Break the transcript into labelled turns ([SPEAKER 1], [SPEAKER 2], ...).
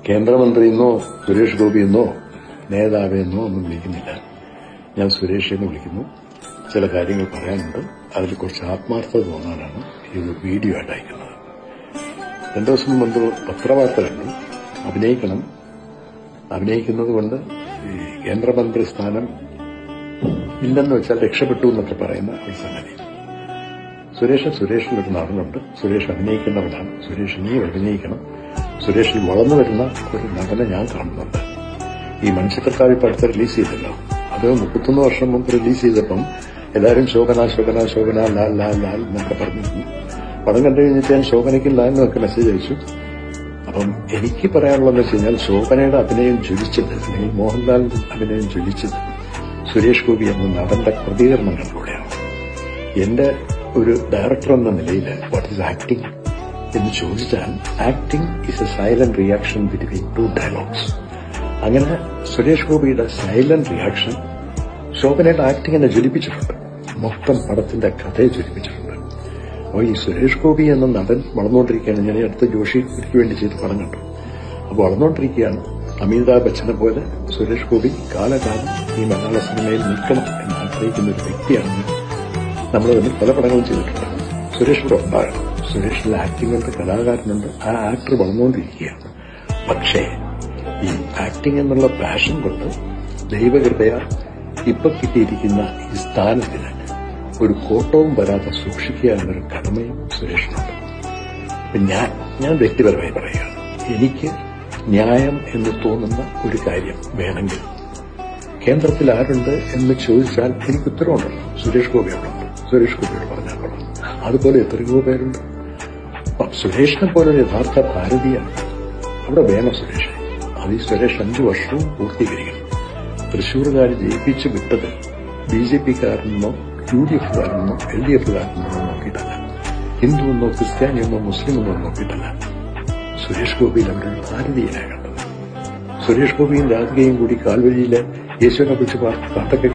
[SPEAKER 1] കേന്ദ്രമന്ത്രിയെന്നോ സുരേഷ് ഗോപിയെന്നോ നേതാവെന്നോ ഒന്നും വിളിക്കുന്നില്ല. ഞാൻ സുരേഷിനെ വിളിക്കുന്നു. ചില കാര്യങ്ങൾ പറയാനുണ്ട്. അതിൽ കുറച്ച് ആത്മാർത്ഥത തോന്നാനാണ് ഈ ഒരു വീഡിയോ ആയിട്ട് അയക്കുന്നത്. 2 ദിവസം മുമ്പ് പത്രവാർത്ത കണ്ടു. അഭിനയിക്കുന്നത് കൊണ്ട് ഈ കേന്ദ്രമന്ത്രി സ്ഥാനം ഇല്ലെന്ന് വെച്ചാൽ രക്ഷപ്പെട്ടു എന്നൊക്കെ പറയുന്ന ഒരു സംഗതി. സുരേഷിനൊരു നടനുണ്ട്. സുരേഷ് അഭിനയിക്കുന്നവനാണ്. സുരേഷ് ഇനിയും അഭിനയിക്കണം. സുരേഷിൽ വളർന്നു വരുന്ന ഒരു നടനെ ഞാൻ കാണുന്നുണ്ട്. ഈ മൺചിത്രത്താഴ് ഇപ്പൊ അടുത്ത് റിലീസ് ചെയ്തല്ലോ. അത് 31 വർഷം മുമ്പ് റിലീസ് ചെയ്തപ്പം എല്ലാവരും ശോഭന ലാൽ ലാൽ ലാൽ എന്നൊക്കെ പറഞ്ഞിരുന്നു. പടം കണ്ടു കഴിഞ്ഞിട്ട് ഞാൻ ശോഭനയ്ക്കും ലാലിനൊക്കെ മെസ്സേജ് അയച്ചു. അപ്പം എനിക്ക് പറയാനുള്ളതെന്ന് വെച്ച് കഴിഞ്ഞാൽ ശോഭനയുടെ അഭിനയം ജ്വലിച്ചത്, അല്ലെങ്കിൽ മോഹൻലാലിന്റെ അഭിനയം ജ്വലിച്ചത് സുരേഷ് ഗോപി എന്ന നടന്റെ പ്രതികരണങ്ങളിലൂടെയാണ്. എന്റെ ഒരു ഡയറക്ടർ എന്ന നിലയിൽ വാട്ട് ഈസ് ആക്ടിംഗ് എന്ന് ചോദിച്ചാൽ, acting is a silent reaction between 2 dialogues. അങ്ങനെ സുരേഷ് ഗോപിയുടെ സൈലന്റ് റിയാക്ഷൻ ശോഭനയുടെ ആക്ടിങ്ങിനെ ജ്വലിപ്പിച്ചിട്ടുണ്ട്. മൊത്തം പടത്തിന്റെ കഥയെ ജ്വലിപ്പിച്ചിട്ടുണ്ട്. അപ്പോൾ ഈ സുരേഷ് ഗോപി എന്ന നടൻ വളർന്നുകൊണ്ടിരിക്കുകയാണ്. ഞാൻ അടുത്ത ജോഷിക്ക് വേണ്ടി ചെയ്ത് പടം കണ്ടു. അപ്പോൾ വളർന്നുകൊണ്ടിരിക്കുകയാണ്. അമിതാഭ് ബച്ചനെ പോലെ സുരേഷ് ഗോപി കാലകാലം ഈ മലയാള സിനിമയിൽ നിൽക്കണം എന്ന് ആഗ്രഹിക്കുന്ന ഒരു വ്യക്തിയാണ്. നമ്മൾ തമ്മിൽ പല പടങ്ങളും ചെയ്തിട്ടുണ്ട്. സുരേഷ് ഇവിടെ ഉണ്ടാകണം. സുരേഷിന്റെ ആക്ടിംഗ് ഉണ്ട്, കലാകാരനുണ്ട്. ആ ആക്ടർ വളർന്നുകൊണ്ടിരിക്കുകയാണ്. പക്ഷേ ഈ ആക്ടിംഗ് എന്നുള്ള പാഷൻ കൊണ്ട് ദൈവകൃപയാ ഇപ്പൊ കിട്ടിയിരിക്കുന്ന ഈ സ്ഥാനത്തിന് ഒരു കോട്ടവും വരാതെ സൂക്ഷിക്കുക എന്നൊരു കടമയും സുരേഷിനുണ്ട്. ഞാൻ വ്യക്തിപരമായി പറയുകയാണ്. എനിക്ക് ന്യായം എന്ന് തോന്നുന്ന ഒരു കാര്യം വേണമെങ്കിൽ കേന്ദ്രത്തിൽ ആരുണ്ട് എന്ന് ചോദിച്ചാൽ എനിക്ക് ഉത്തരവുണ്ടല്ലോ. സുരേഷ് ഗോപിയോടുണ്ട്. സുരേഷ് ഗോപിയോട് പറഞ്ഞാൽ കൊള്ളാം. അതുപോലെ എത്രയോ പേരുണ്ട്. സുരേഷിനെ പോലെ ഒരു യഥാർത്ഥ ഭാരതീയാണ് അവിടെ വേണം സുരേഷ്. അത് ഈ സുരേഷ് 5 വർഷവും പൂർത്തീകരിക്കണം. തൃശ്ശൂർകാർ ജയിപ്പിച്ച് വിട്ടത് BJP-കാരനെന്നോ UDF-കാരനെന്നോ LDF-കാരനെന്നോ നോക്കിയിട്ടല്ല, ഹിന്ദുവെന്നോ ക്രിസ്ത്യാനിയെന്നോ മുസ്ലിമെന്നോ നോക്കിയിട്ടല്ല. സുരേഷ് ഗോപിയിൽ അവിടെ ഒരു ഭാരതീയനാണ് കണ്ടത്. സുരേഷ് ഗോപിയും രാധികയും കൂടി കാൽവഴിയിലെ യേശുവിനെ കുറിച്ച് പാട്ടൊക്കെ